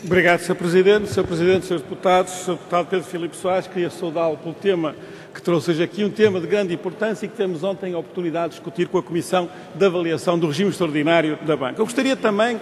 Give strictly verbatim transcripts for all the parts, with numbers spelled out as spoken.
Obrigado, senhor Presidente. senhor Presidente, senhores Deputados, senhor Deputado Pedro Filipe Soares, queria saudá-lo pelo tema que trouxe hoje aqui, um tema de grande importância e que temos ontem a oportunidade de discutir com a Comissão de Avaliação do Regime Extraordinário da Banca. Eu gostaria também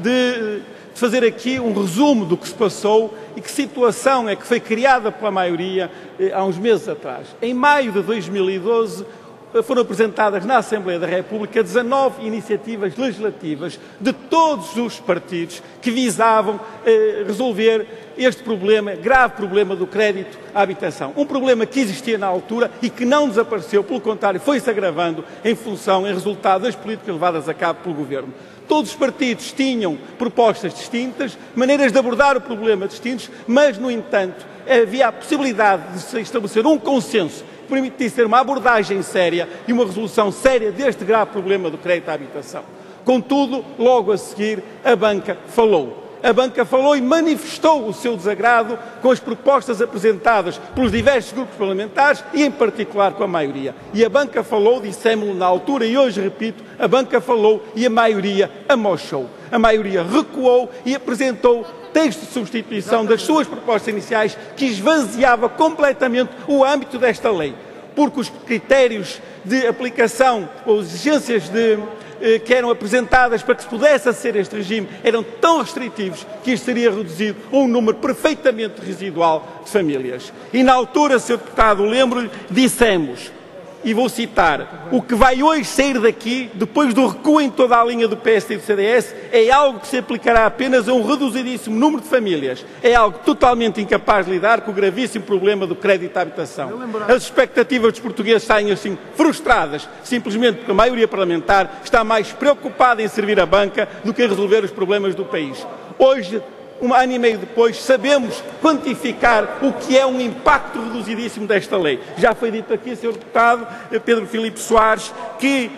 de fazer aqui um resumo do que se passou e que situação é que foi criada pela maioria eh, há uns meses atrás. Em maio de dois mil e doze, foram apresentadas na Assembleia da República dezanove iniciativas legislativas de todos os partidos que visavam eh, resolver este problema, grave problema do crédito à habitação. Um problema que existia na altura e que não desapareceu, pelo contrário, foi-se agravando em função, em resultado das políticas levadas a cabo pelo Governo. Todos os partidos tinham propostas distintas, maneiras de abordar o problema distintas, mas, no entanto, havia a possibilidade de se estabelecer um consenso que permitisse ter uma abordagem séria e uma resolução séria deste grave problema do crédito à habitação. Contudo, logo a seguir, a banca falou. A banca falou e manifestou o seu desagrado com as propostas apresentadas pelos diversos grupos parlamentares e, em particular, com a maioria. E a banca falou, dissemos-lo na altura e hoje repito, a banca falou e a maioria amochou. A maioria recuou e apresentou texto de substituição das suas propostas iniciais que esvaziava completamente o âmbito desta lei, porque os critérios de aplicação ou exigências de que eram apresentadas para que se pudesse aceder a este regime eram tão restritivos que isto seria reduzido a um número perfeitamente residual de famílias. E na altura, senhor Deputado, lembro-lhe, dissemos, e vou citar, o que vai hoje sair daqui, depois do recuo em toda a linha do P S D e do C D S, é algo que se aplicará apenas a um reduzidíssimo número de famílias. É algo totalmente incapaz de lidar com o gravíssimo problema do crédito à habitação. As expectativas dos portugueses saem assim frustradas, simplesmente porque a maioria parlamentar está mais preocupada em servir a banca do que em resolver os problemas do país. Hoje, um ano e meio depois, sabemos quantificar o que é um impacto reduzidíssimo desta lei. Já foi dito aqui, senhor Deputado Pedro Filipe Soares, que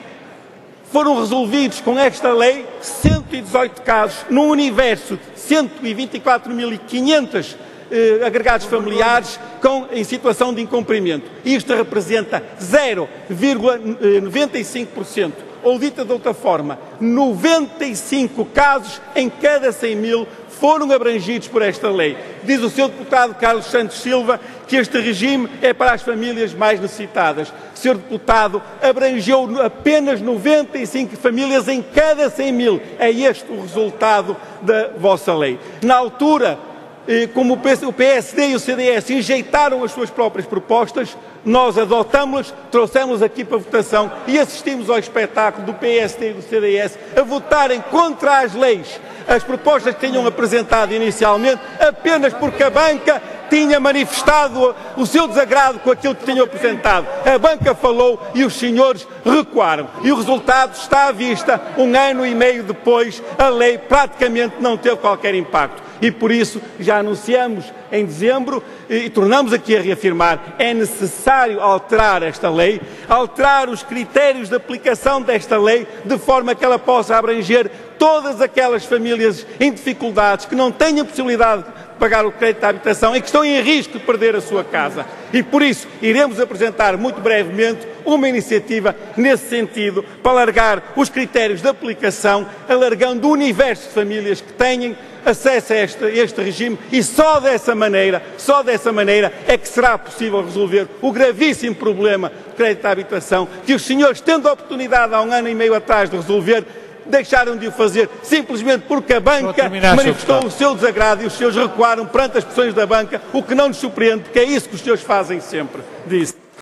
foram resolvidos com esta lei cento e dezoito casos num universo de cento e vinte e quatro mil e quinhentos eh, agregados familiares com, em situação de incumprimento. Isto representa zero vírgula noventa e cinco por cento. Ou dita de outra forma, noventa e cinco casos em cada cem mil foram abrangidos por esta lei. Diz o senhor deputado Carlos Santos Silva que este regime é para as famílias mais necessitadas. senhor deputado, abrangeu apenas noventa e cinco famílias em cada cem mil. É este o resultado da vossa lei. Na altura, como o P S D e o C D S enjeitaram as suas próprias propostas, nós adotámos-las, trouxemos aqui para votação e assistimos ao espetáculo do P S D e do C D S a votarem contra as leis, as propostas que tinham apresentado inicialmente, apenas porque a banca tinha manifestado o seu desagrado com aquilo que tinham apresentado. A banca falou e os senhores recuaram. E o resultado está à vista. Um ano e meio depois, a lei praticamente não teve qualquer impacto. E por isso já anunciamos em dezembro e tornamos aqui a reafirmar, é necessário alterar esta lei, alterar os critérios de aplicação desta lei, de forma que ela possa abranger todas aquelas famílias em dificuldades que não têm a possibilidade de pagar o crédito à habitação e que estão em risco de perder a sua casa. E por isso iremos apresentar muito brevemente uma iniciativa nesse sentido, para alargar os critérios de aplicação, alargando o universo de famílias que têm acesso a este, a este regime e só dessa maneira, só dessa maneira é que será possível resolver o gravíssimo problema de crédito à habitação que os senhores, tendo a oportunidade há um ano e meio atrás de resolver, deixaram de o fazer simplesmente porque a banca manifestou o seu desagrado e os senhores recuaram perante as pressões da banca, o que não nos surpreende, porque é isso que os senhores fazem sempre. Disse.